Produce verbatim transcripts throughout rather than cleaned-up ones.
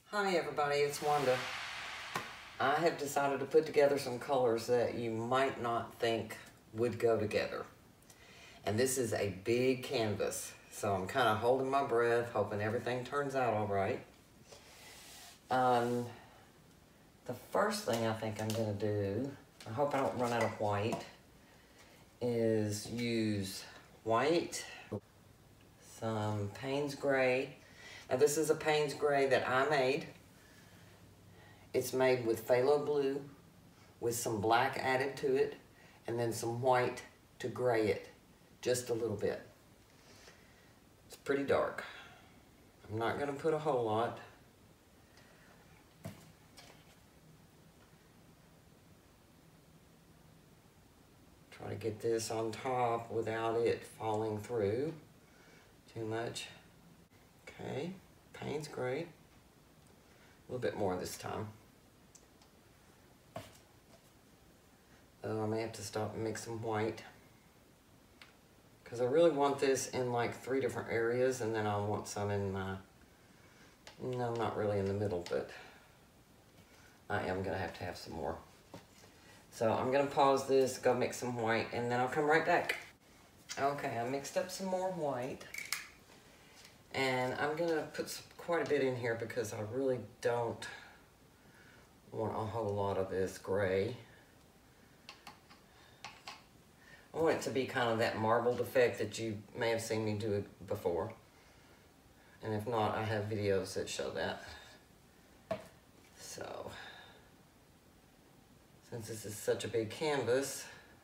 Hi everybody, it's Wanda. I have decided to put together some colors that you might not think would go together. And this is a big canvas, so I'm kind of holding my breath, hoping everything turns out all right. Um, the first thing I think I'm gonna do, I hope I don't run out of white, is use white, some Payne's Gray. Now this is a Payne's Gray that I made. It's made with phthalo blue with some black added to it and then some white to gray it just a little bit. It's pretty dark. I'm not gonna put a whole lot. Try to get this on top without it falling through too much. Okay, Payne's Gray. A little bit more this time. Oh, I may have to stop and mix some white because I really want this in like three different areas, and then I want some in my, no, not really in the middle, but I am gonna have to have some more. So I'm gonna pause this, go mix some white, and then I'll come right back. Okay, I mixed up some more white. And I'm gonna put some, quite a bit in here because I really don't want a whole lot of this gray. I want it to be kind of that marbled effect that you may have seen me do before. And if not, I have videos that show that. So, since this is such a big canvas,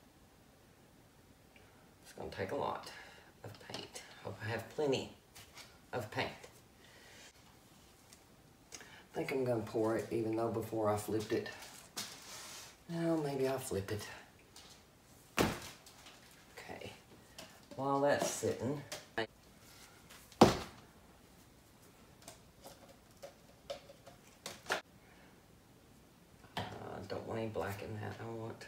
it's gonna take a lot of paint. Hope I have plenty of paint. I think I'm gonna pour it even though before I flipped it. No, maybe I'll flip it. Okay, while that's sitting, I uh, don't want any black in that. I want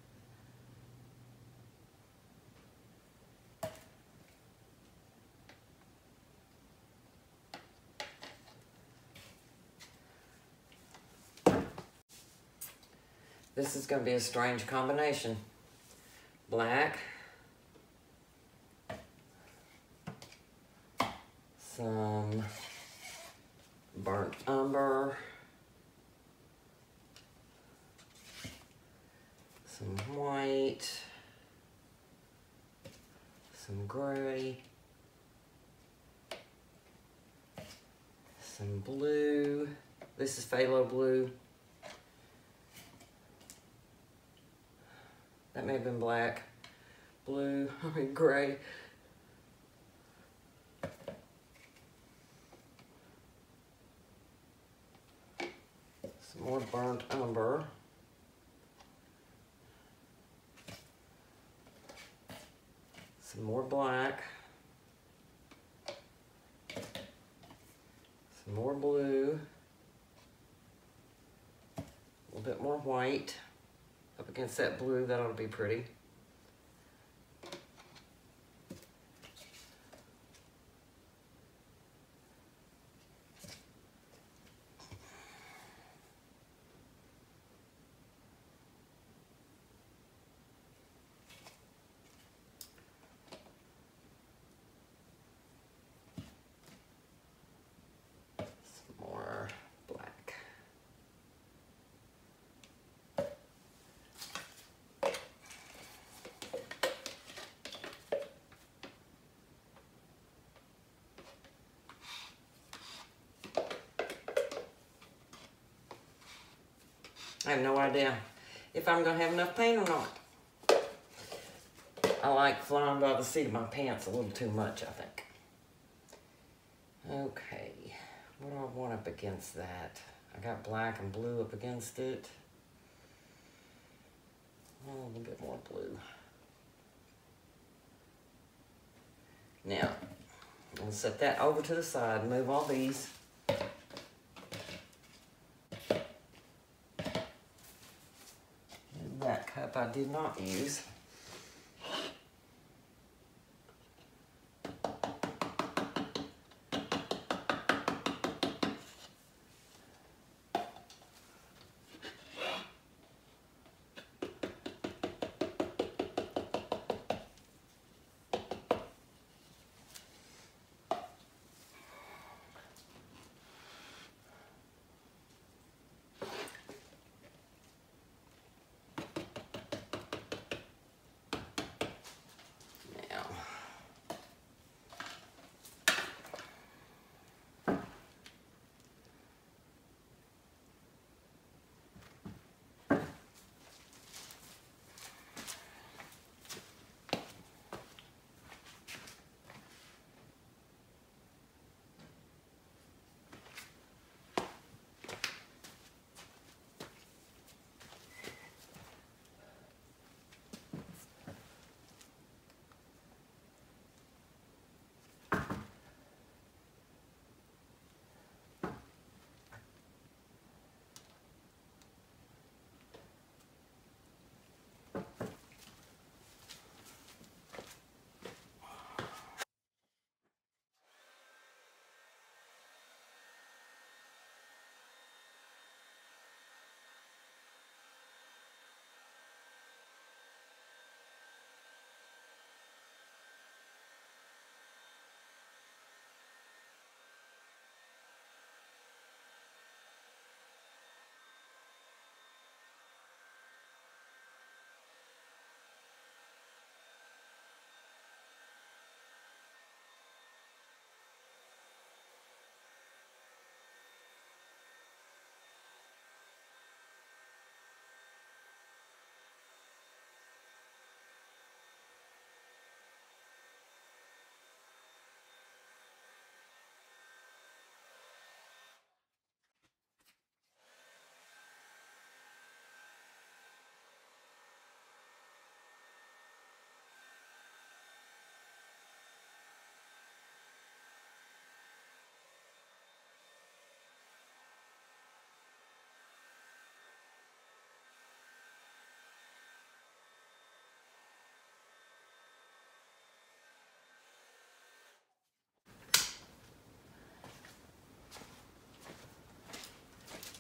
this is going to be a strange combination. Black, some burnt umber, some white, some gray, some blue. This is phthalo blue. That may have been black, blue, I mean gray. Some more burnt umber. Some more black. Some more blue. A little bit more white. Up against that blue, that ought to be pretty. Some more black. I have no idea if I'm gonna have enough paint or not. I like flying by the seat of my pants a little too much, I think. Okay, what do I want up against that? I got black and blue up against it. Oh, a little bit more blue. Now, I'll set that over to the side, move all these. That cup I did not use.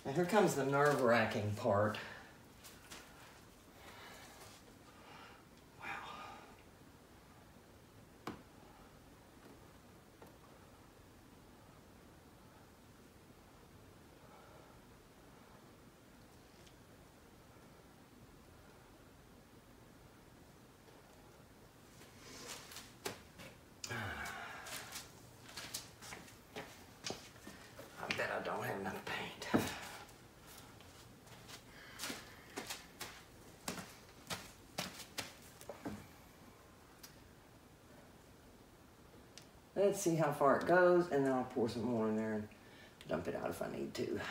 Now here comes the nerve-wracking part. I bet I don't have enough paint. Let's see how far it goes, and then I'll pour some more in there and dump it out if I need to.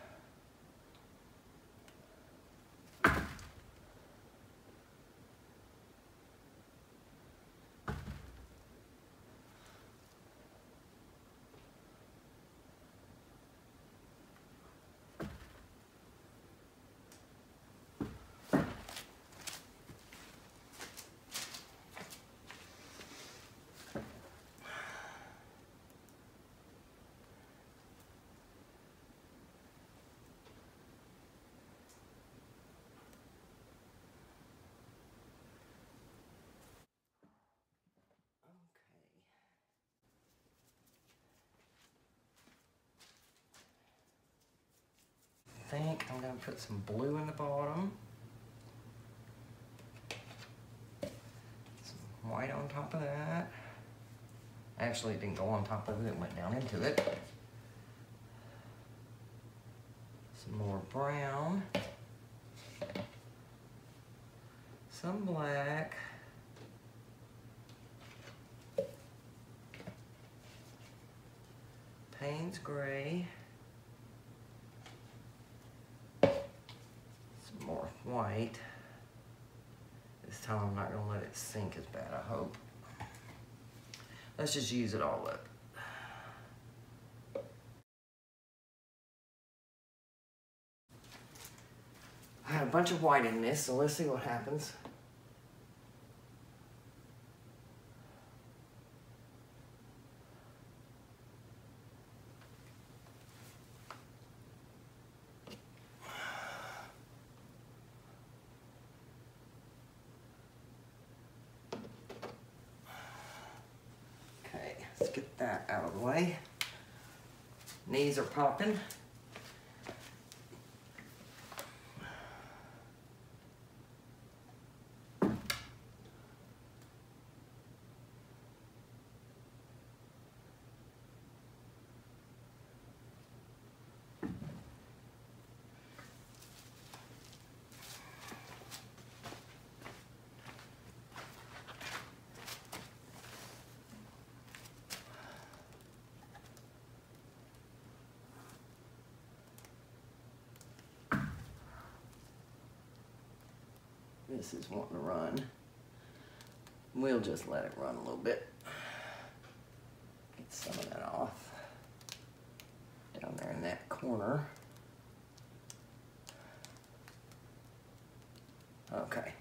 I think I'm going to put some blue in the bottom, some white on top of that. Actually, it didn't go on top of it, it went down into it. Some more brown, some black, Payne's gray, more white. This time I'm not going to let it sink as bad, I hope. Let's just use it all up. I had a bunch of white in this, so let's see what happens. Let's get that out of the way. Knees are popping. This is wanting to run. We'll just let it run a little bit. Get some of that off. Down there in that corner. Okay.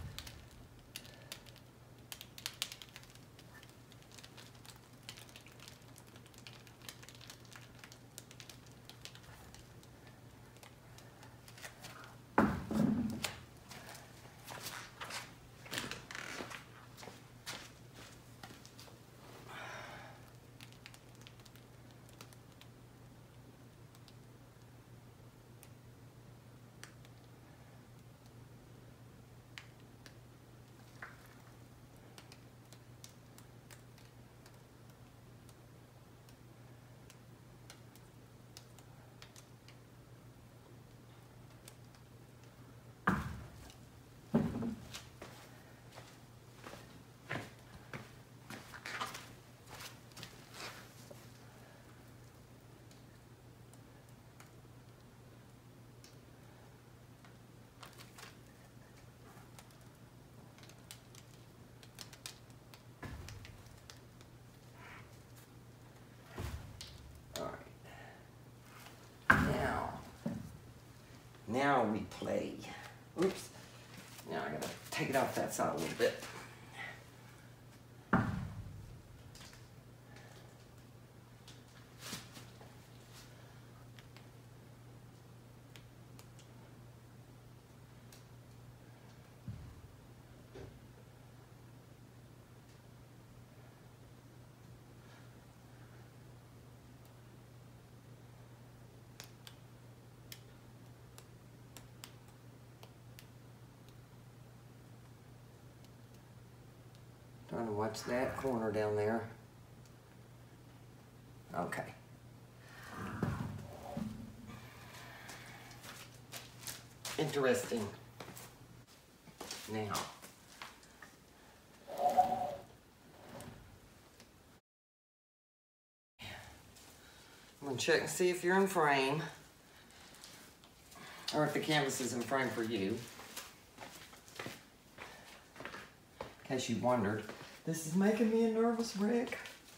Now we play. Oops. Now I gotta take it off that side a little bit. Trying to watch that corner down there. Okay. Interesting. Now, I'm gonna check and see if you're in frame, or if the canvas is in frame for you. In case you wondered, this is making me a nervous wreck.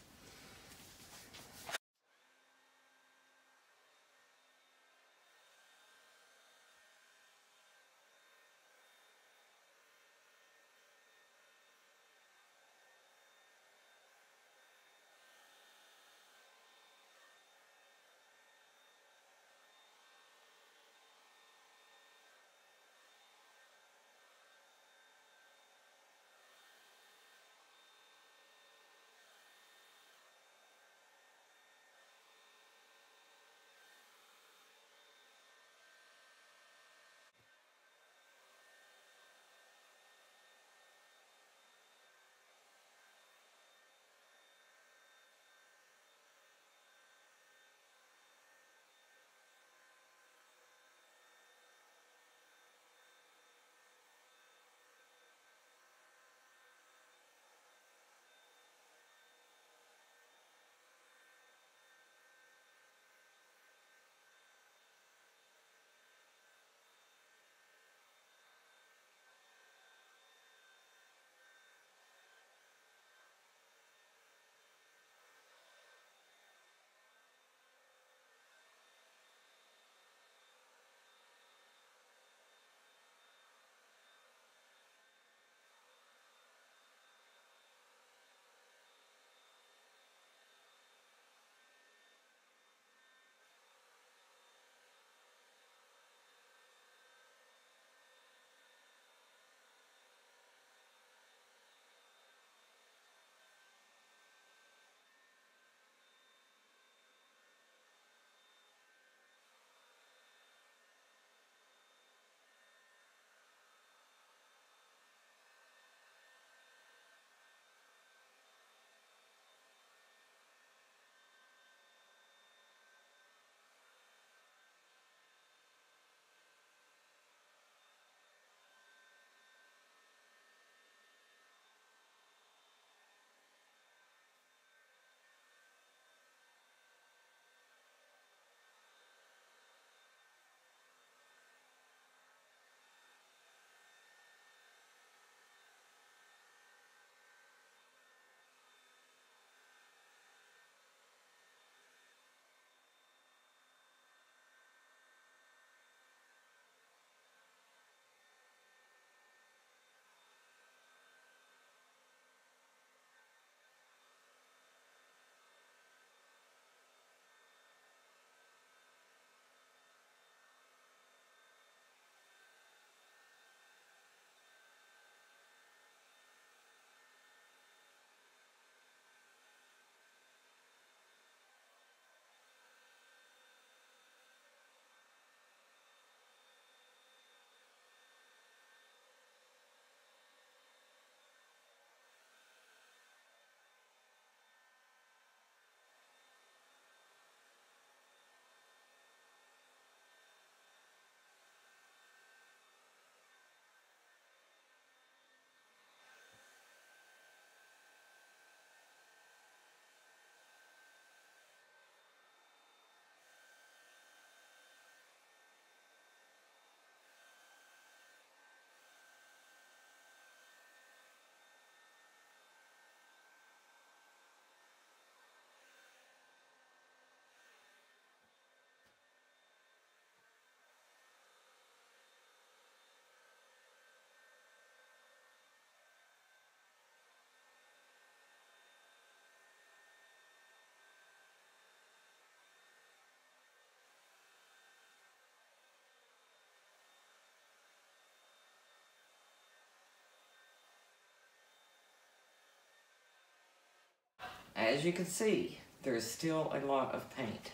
As you can see, there's still a lot of paint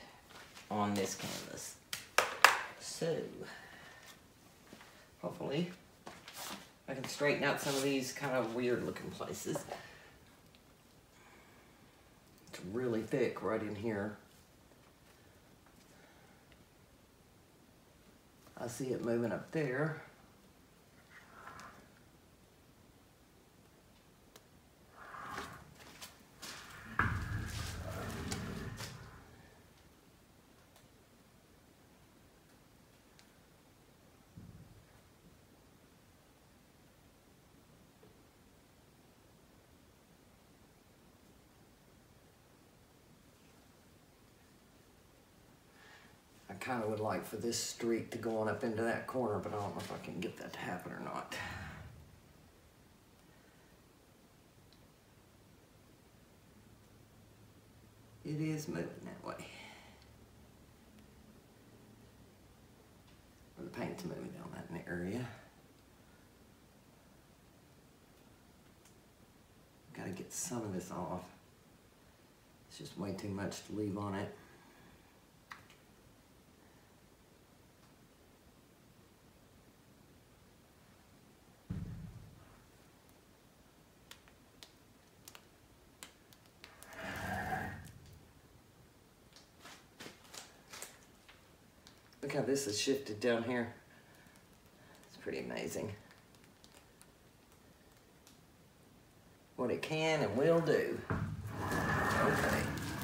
on this canvas. So, hopefully, I can straighten out some of these kind of weird looking places. It's really thick right in here. I see it moving up there. I kind of would like for this streak to go on up into that corner, but I don't know if I can get that to happen or not. It is moving that way. Or the paint's moving down that area. Gotta get some of this off. It's just way too much to leave on it. Look how this has shifted down here. It's pretty amazing what it can and will do. Okay.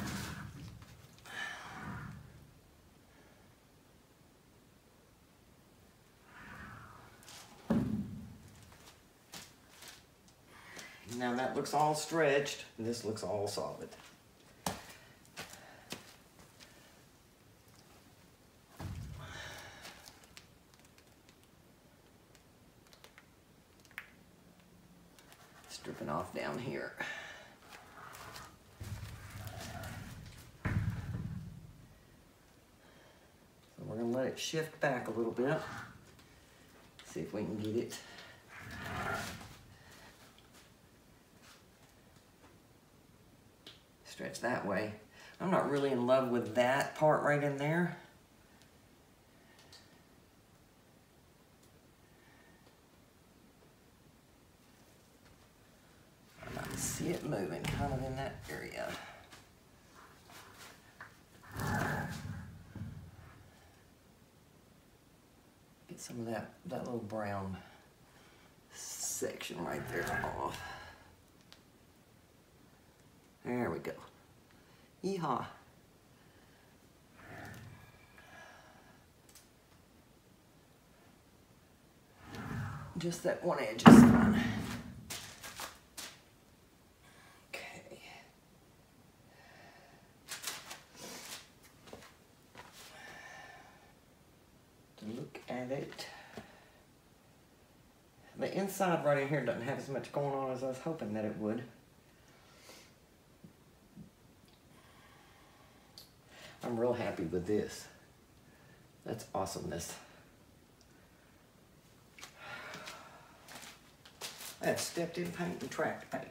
Now that looks all stretched, and this looks all solid. Stripping off down here. So we're going to let it shift back a little bit. See if we can get it. Stretch that way. I'm not really in love with that part right in there. See it moving kind of in that area. Get some of that, that little brown section right there off. There we go. Yeehaw. Just that one edge is fine. Look at it. The inside right in here doesn't have as much going on as I was hoping that it would. I'm real happy with this. That's awesomeness. That's stepped in paint and tracked paint.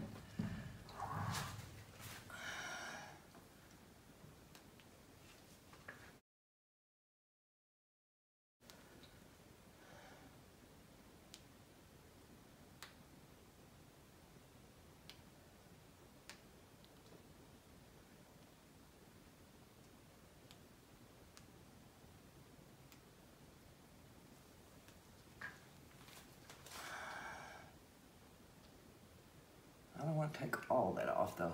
I don't want to take all that off though.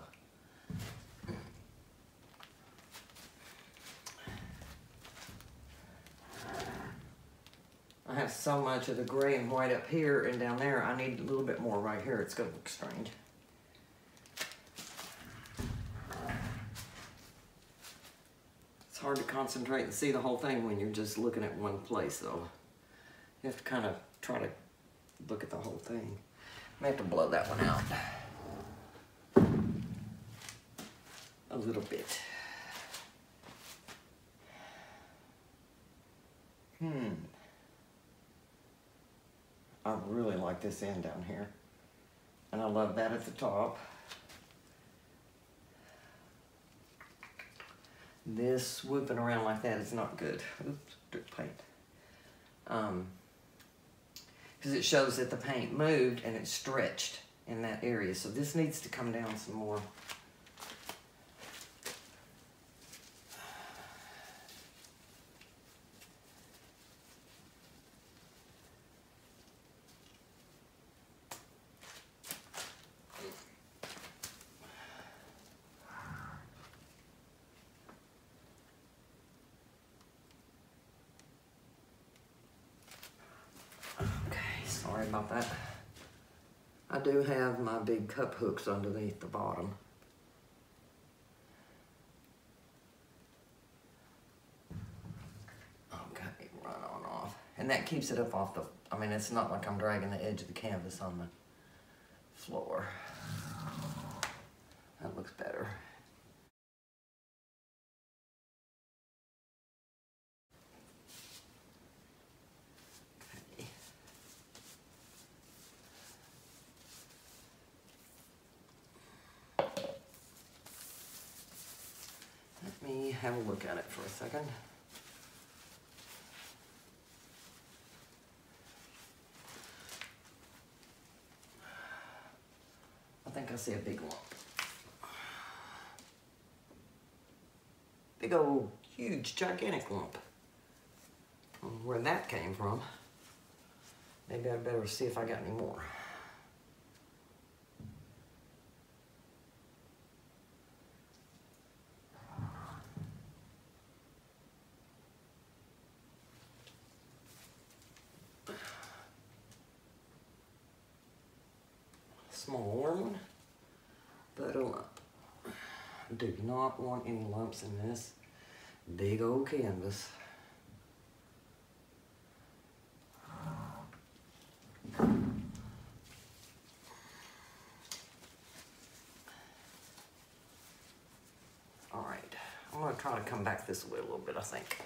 I have so much of the gray and white up here and down there. I need a little bit more right here. It's going to look strange. It's hard to concentrate and see the whole thing when you're just looking at one place though. You have to kind of try to look at the whole thing. I may have to blow that one out. A little bit. Hmm. I really like this end down here. And I love that at the top. This swooping around like that is not good. Oops, drip paint. Um, because it shows that the paint moved and it stretched in that area. So this needs to come down some more. about that. I do have my big cup hooks underneath the bottom. Okay, run on off. And that keeps it up off the, I mean, it's not like I'm dragging the edge of the canvas on the floor. That looks better. Let me have a look at it for a second. I think I see a big lump. Big old, huge, gigantic lump. I don't know where that came from. Maybe I'd better see if I got any more. Smaller one, but a lump. I do not want any lumps in this big old canvas. All right, I'm gonna try to come back this way a little bit, I think.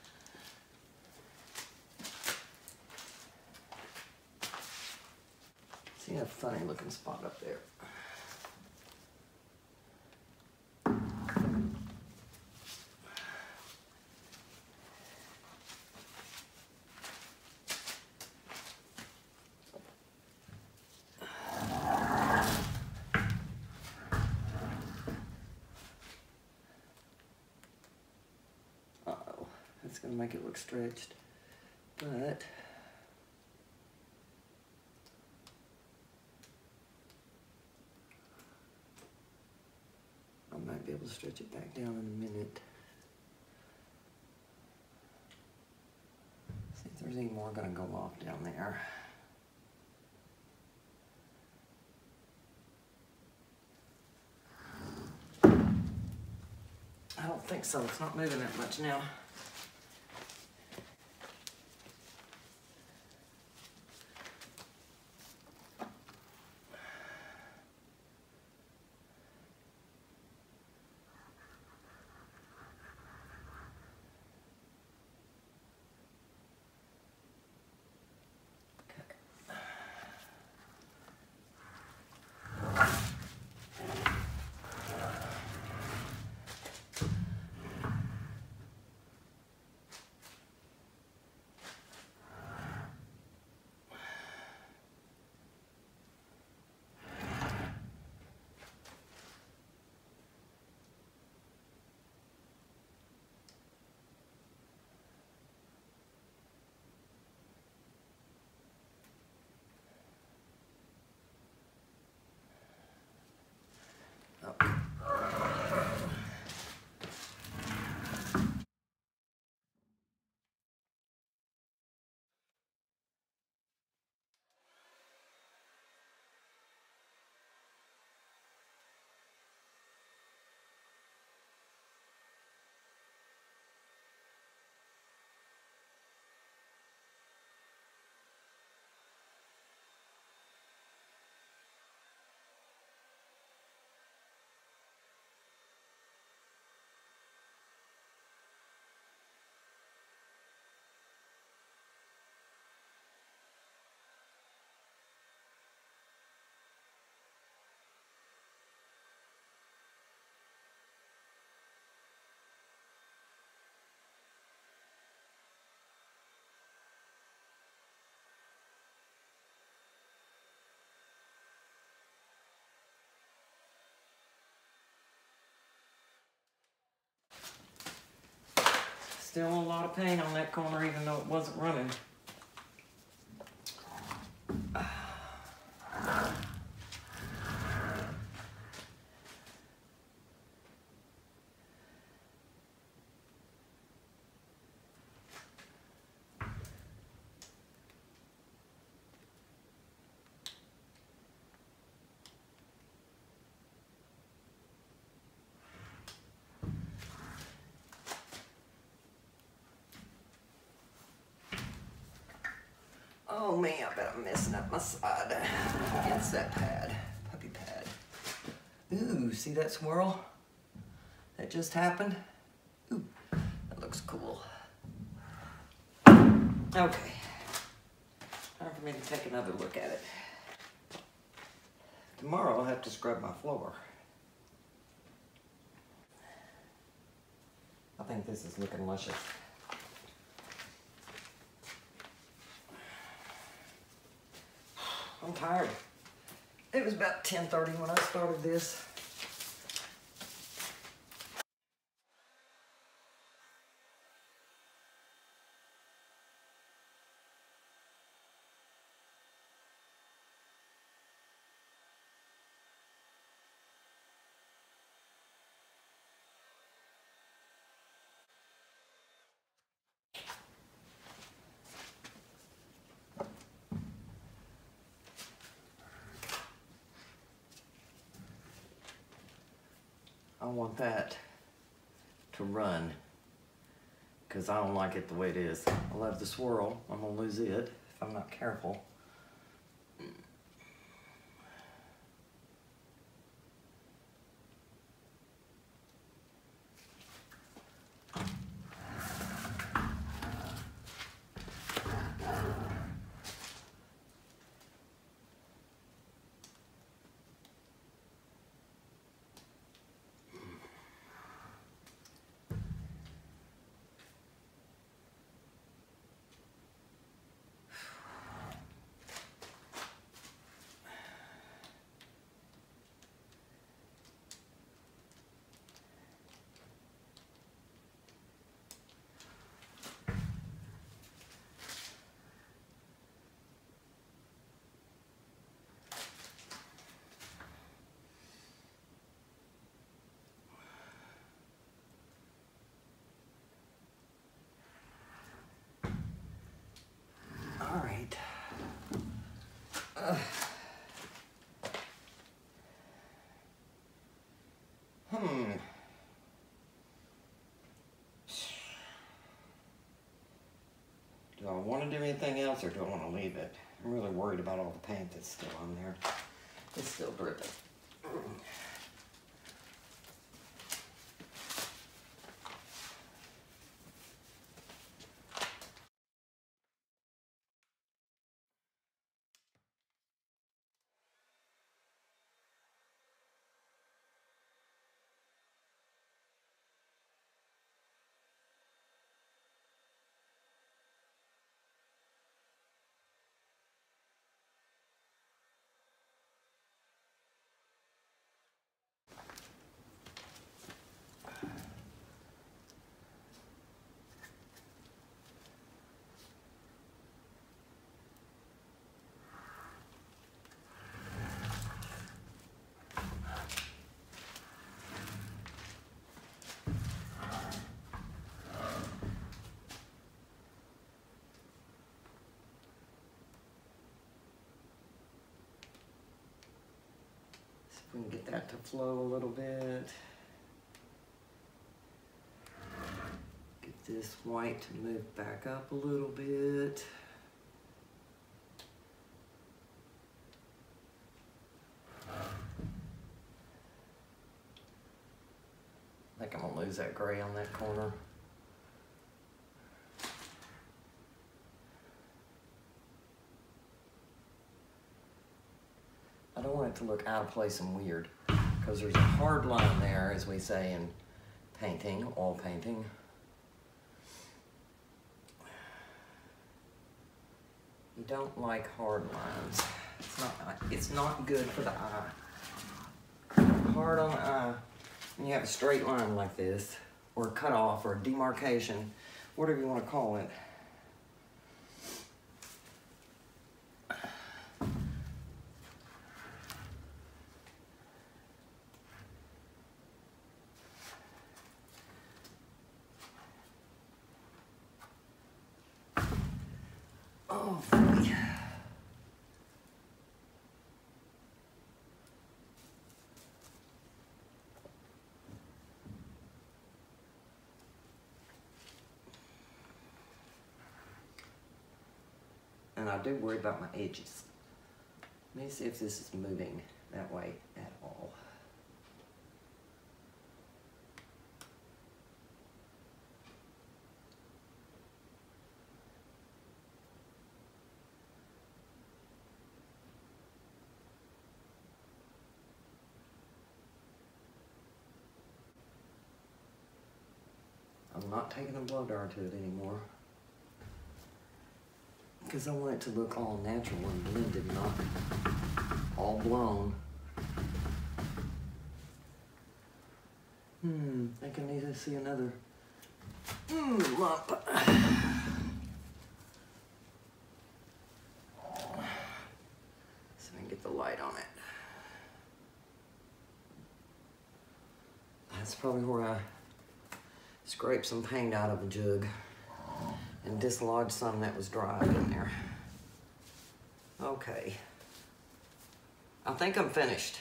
See a funny looking spot up there. Uh-oh, that's gonna make it look stretched, but I might be able to stretch it back down in a minute. See if there's any more gonna go off down there. I don't think so, it's not moving that much now. Still a lot of paint on that corner even though it wasn't running. me, I bet I'm messing up my side against that pad, puppy pad. Ooh, see that swirl? That just happened? Ooh, that looks cool. Okay, time for me to take another look at it. Tomorrow I'll have to scrub my floor. I think this is looking luscious. I'm tired. It was about ten thirty when I started this. I want that to run because I don't like it the way it is. I love the swirl. I'm gonna lose it if I'm not careful. All right. Uh. Hmm. Do I want to do anything else or do I want to leave it? I'm really worried about all the paint that's still on there. It's still dripping. We can get that to flow a little bit. Get this white to move back up a little bit. I think I'm gonna lose that gray on that corner. I don't want it to look out of place and weird because there's a hard line there, as we say in painting, oil painting. You don't like hard lines. It's not, it's not good for the eye. Hard on the eye. When you have a straight line like this, or a cutoff, or a demarcation, whatever you want to call it. Oh, boy. And I do worry about my edges. Let me see if this is moving that way at all. I'm not taking a blow dryer to it anymore because I want it to look all natural and blended, not all blown. Hmm, I think I need to see another mm, lump. So I can get the light on it. That's probably where I scrape some paint out of a jug and dislodge some that was dried in there. Okay. I think I'm finished.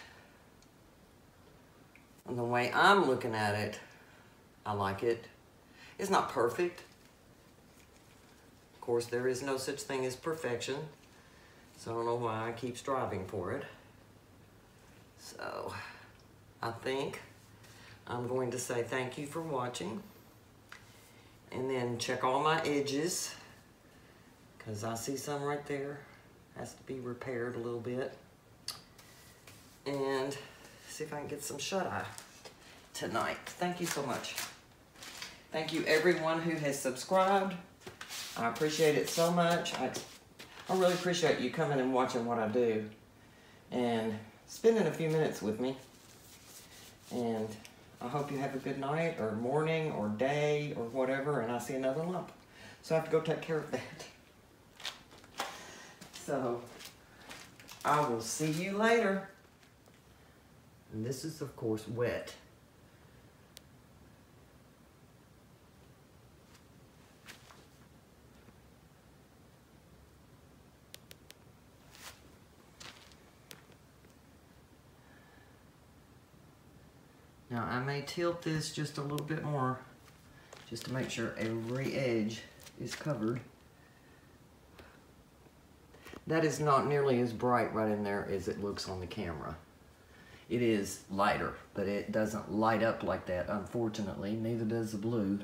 And the way I'm looking at it, I like it. It's not perfect. Of course, there is no such thing as perfection. So I don't know why I keep striving for it. So I think I'm going to say thank you for watching. And then check all my edges, because I see some right there. Has to be repaired a little bit. And see if I can get some shut-eye tonight. Thank you so much. Thank you everyone who has subscribed. I appreciate it so much. I, I really appreciate you coming and watching what I do and spending a few minutes with me. And I hope you have a good night or morning or day or whatever, and I see another lump. So I have to go take care of that. So I will see you later. And this is, of course, wet. Now I may tilt this just a little bit more just to make sure every edge is covered. That is not nearly as bright right in there as it looks on the camera. It is lighter, but it doesn't light up like that, unfortunately. Neither does the blue.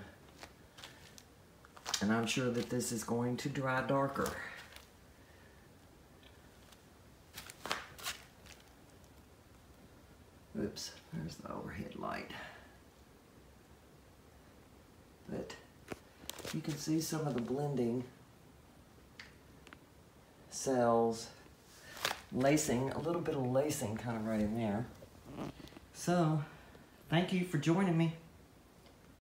And I'm sure that this is going to dry darker. Oops, there's the overhead light. But you can see some of the blending cells, lacing, a little bit of lacing kind of right in there. So, thank you for joining me.